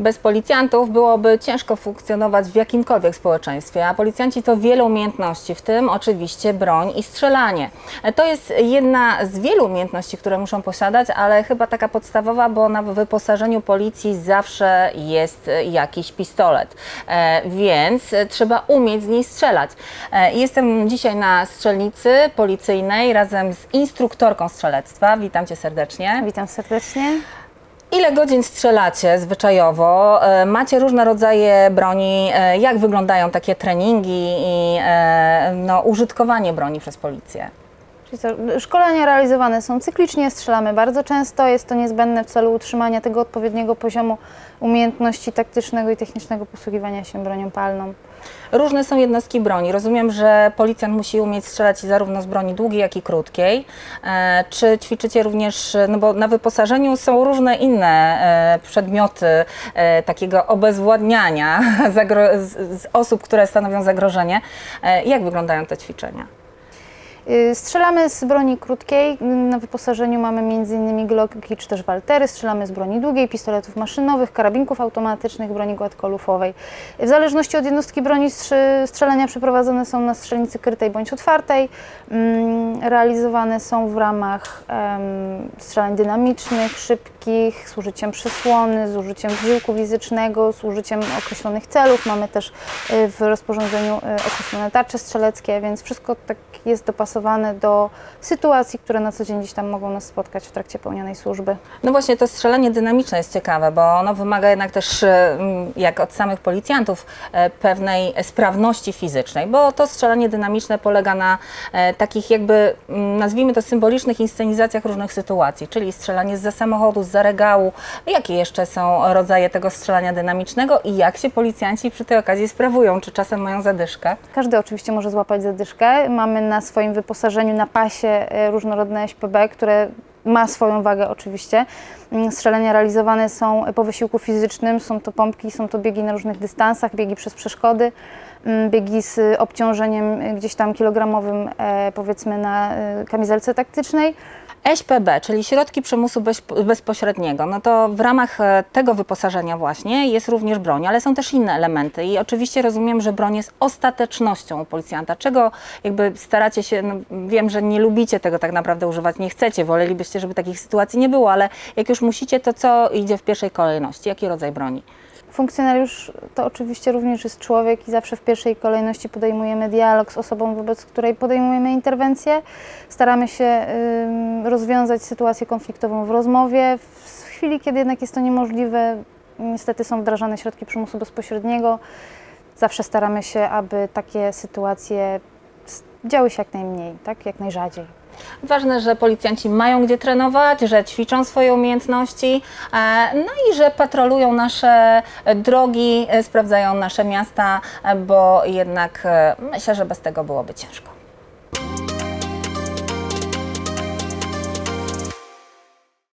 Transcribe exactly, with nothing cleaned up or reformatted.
Bez policjantów byłoby ciężko funkcjonować w jakimkolwiek społeczeństwie, a policjanci to wiele umiejętności, w tym oczywiście broń i strzelanie. To jest jedna z wielu umiejętności, które muszą posiadać, ale chyba taka podstawowa, bo na wyposażeniu policji zawsze jest jakiś pistolet, e, więc trzeba umieć z niej strzelać. E, jestem dzisiaj na strzelnicy policyjnej razem z instruktorką strzelectwa. Witam Cię serdecznie. Witam serdecznie. Ile godzin strzelacie zwyczajowo? Macie różne rodzaje broni. Jak wyglądają takie treningi i no, użytkowanie broni przez policję? Czyli to, szkolenia realizowane są cyklicznie, strzelamy bardzo często. Jest to niezbędne w celu utrzymania tego odpowiedniego poziomu umiejętności taktycznego i technicznego posługiwania się bronią palną. Różne są jednostki broni. Rozumiem, że policjant musi umieć strzelać zarówno z broni długiej, jak i krótkiej. E, czy ćwiczycie również, no bo na wyposażeniu są różne inne e, przedmioty e, takiego obezwładniania z, z osób, które stanowią zagrożenie. E, jak wyglądają te ćwiczenia? Strzelamy z broni krótkiej, na wyposażeniu mamy między innymi Glocki czy też Waltery, strzelamy z broni długiej, pistoletów maszynowych, karabinków automatycznych, broni gładkolufowej. W zależności od jednostki broni strzelania przeprowadzone są na strzelnicy krytej bądź otwartej, realizowane są w ramach um, strzelań dynamicznych, szybkich, z użyciem przysłony, z użyciem wysiłku fizycznego, z użyciem określonych celów. Mamy też w rozporządzeniu określone tarcze strzeleckie, więc wszystko tak jest dopasowane do sytuacji, które na co dzień gdzieś tam mogą nas spotkać w trakcie pełnionej służby. No właśnie, to strzelanie dynamiczne jest ciekawe, bo ono wymaga jednak też, jak od samych policjantów, pewnej sprawności fizycznej, bo to strzelanie dynamiczne polega na takich jakby, nazwijmy to, symbolicznych inscenizacjach różnych sytuacji, czyli strzelanie zza samochodu, zza regału. Jakie jeszcze są rodzaje tego strzelania dynamicznego i jak się policjanci przy tej okazji sprawują? Czy czasem mają zadyszkę? Każdy oczywiście może złapać zadyszkę. Mamy na swoim wyposażeniu na pasie różnorodne S P B, które ma swoją wagę oczywiście. Strzelania realizowane są po wysiłku fizycznym, są to pompki, są to biegi na różnych dystansach, biegi przez przeszkody, biegi z obciążeniem gdzieś tam kilogramowym, powiedzmy na kamizelce taktycznej. S P B, czyli środki przymusu bez, bezpośredniego, no to w ramach tego wyposażenia właśnie jest również broń, ale są też inne elementy i oczywiście rozumiem, że broń jest ostatecznością u policjanta. Czego jakby staracie się, no wiem, że nie lubicie tego tak naprawdę używać, nie chcecie, wolelibyście, żeby takich sytuacji nie było, ale jak już musicie, to co idzie w pierwszej kolejności? Jaki rodzaj broni? Funkcjonariusz to oczywiście również jest człowiek i zawsze w pierwszej kolejności podejmujemy dialog z osobą, wobec której podejmujemy interwencję. Staramy się y, rozwiązać sytuację konfliktową w rozmowie. W chwili, kiedy jednak jest to niemożliwe, niestety są wdrażane środki przymusu bezpośredniego. Zawsze staramy się, aby takie sytuacje działy się jak najmniej, tak? Jak najrzadziej. Ważne, że policjanci mają gdzie trenować, że ćwiczą swoje umiejętności, no i że patrolują nasze drogi, sprawdzają nasze miasta, bo jednak myślę, że bez tego byłoby ciężko.